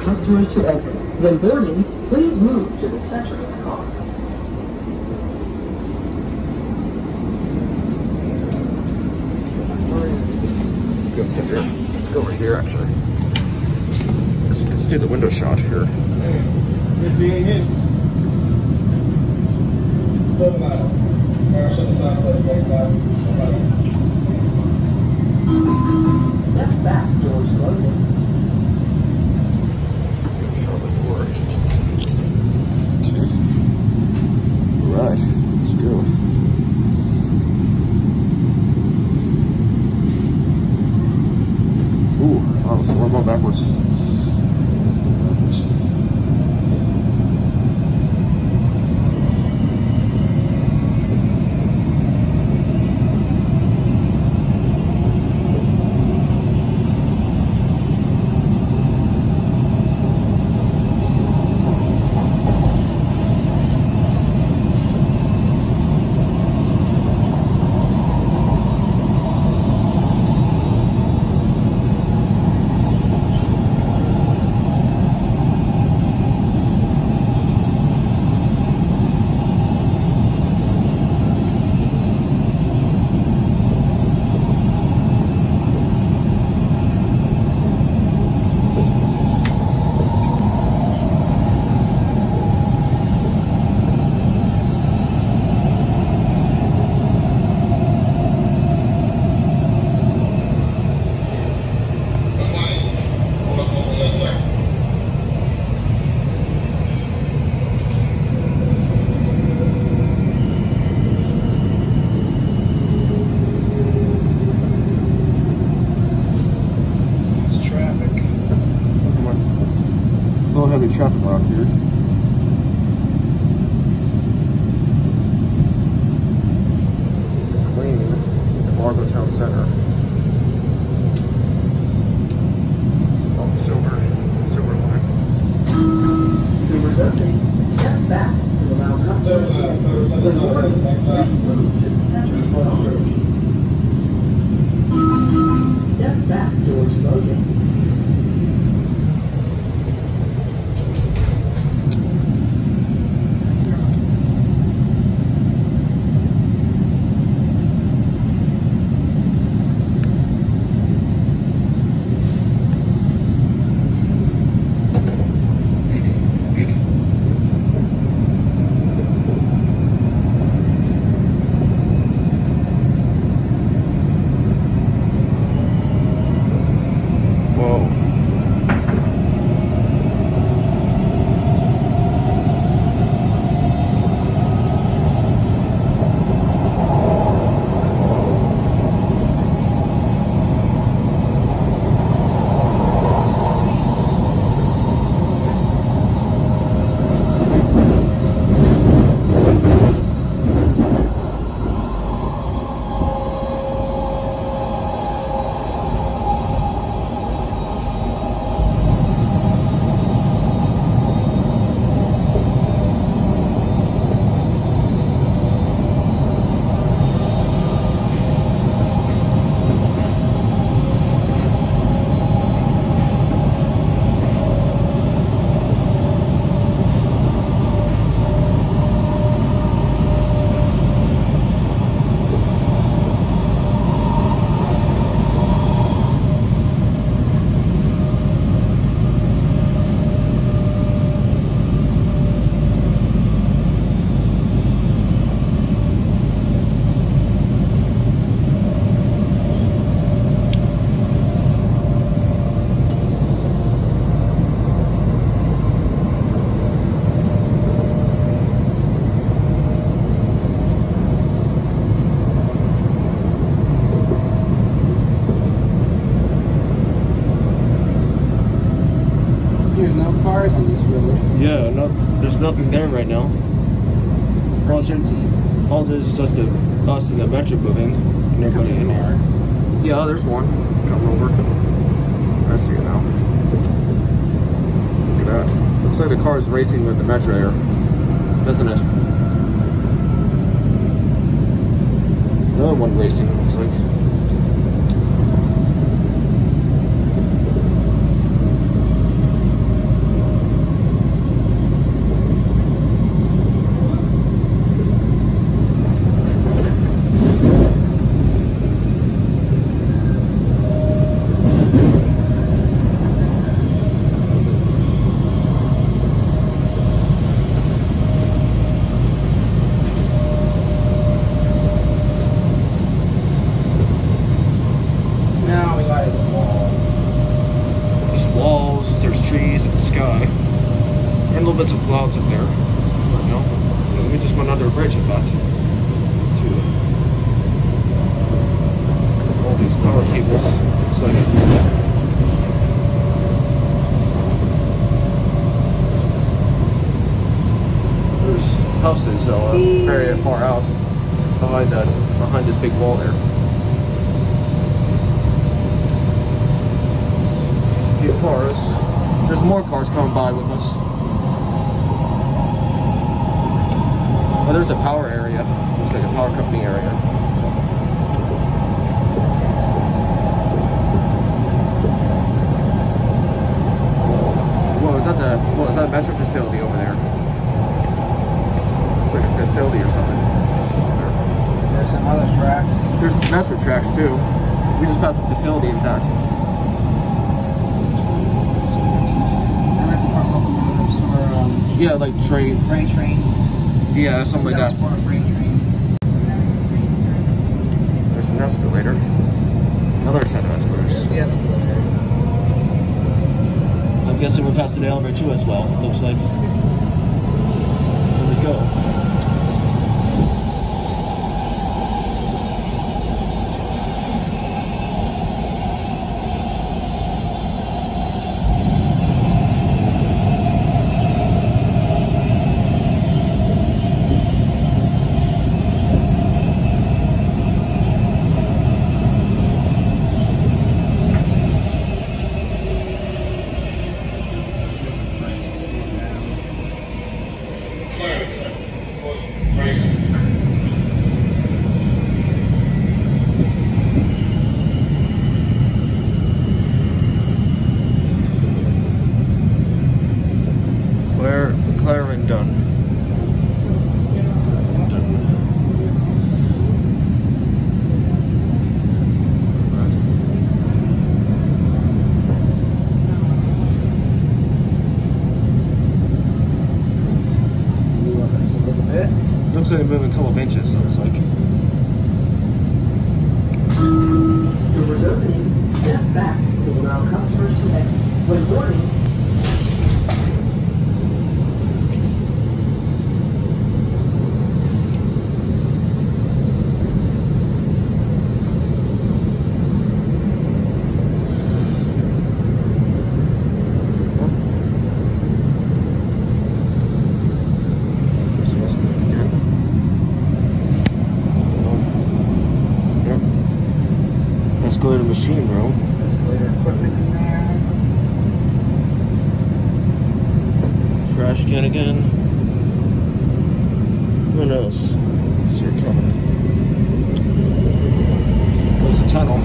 customers to exit. When boarding, please move to the center of the car. Let's go here. Let's go over here, actually. Let's do the window shot here. If you ain't hit, Step back towards loading. Shut the door. Okay. Alright, let's go. Ooh, oh, so we're going backwards. Heavy traffic around here. McLean, the Largo Town Center. Oh, silver line. Doors open. Step back to allow customers to exit. When boarding, please move to the center of the car. Step back towards loading. Yeah, there's nothing there right now. All there's is just us and the metro moving. Nobody in here. Yeah, there's one. Come over. I see it now. Look at that. Looks like the car is racing with the metro here, doesn't it? Another one racing, it looks like. clouds up there. But no, we just went under a bridge, in fact. To all these power cables. It's like there's houses very far out behind this big wall there. There's a few cars. There's more cars coming by with us. Oh, there's a power area. Looks like a power company area. So. Whoa, is that a metro facility over there? Looks like a facility or something. There's some other tracks. There's metro tracks too. We just passed a facility, in fact. There might be more locomotives or Yeah, like freight trains. Yeah, something like that. For a freight train. There's an escalator. Another set of escalators. There's the escalator. I'm guessing we're past the elevator too as well, it looks like. There we go. Done. Looks like they're moving a couple of inches, so it's like. Doors opening. Step back to allow customers to exit. When boarding, Escalator machine room. Escalator equipment in there. Trash can again. Who knows? See her coming. There's a tunnel.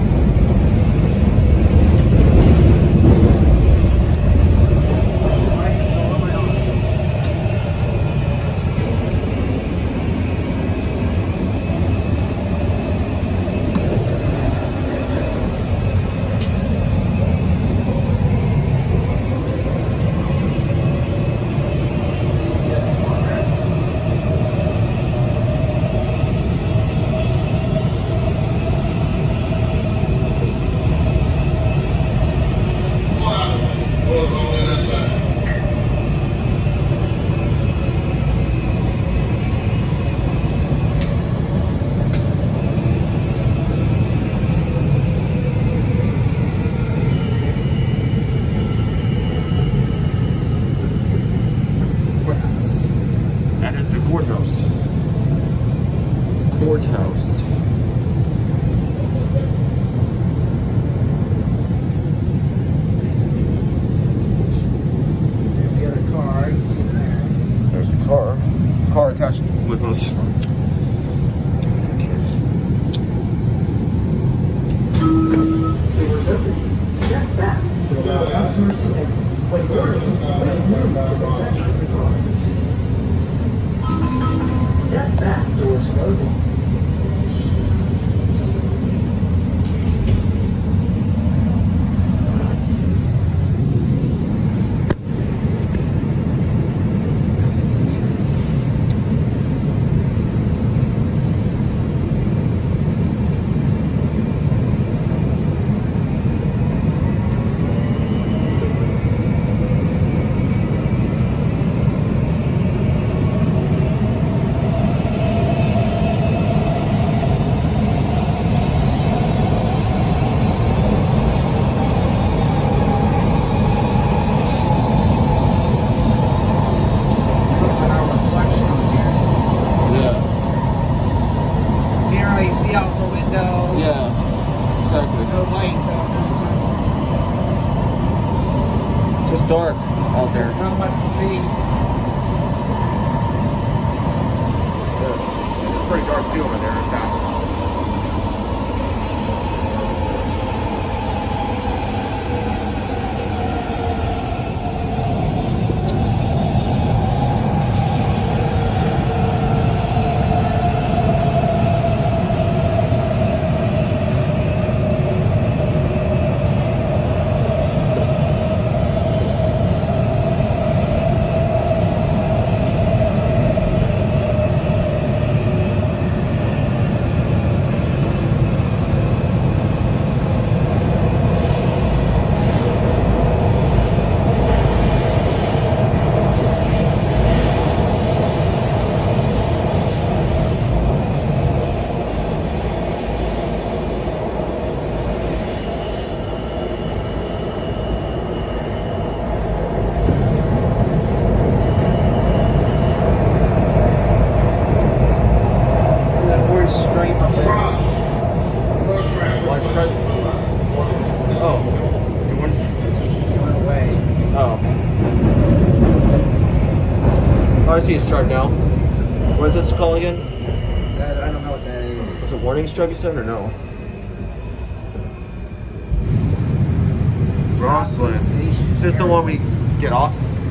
exactly. No light though this time. It's just dark out there. Not much to see. This is pretty dark too over there. It's fast. I see his chart now. What is this called again? I don't know what that is. It's a warning stripe you said or no? Rosslyn. Is this the one we get off?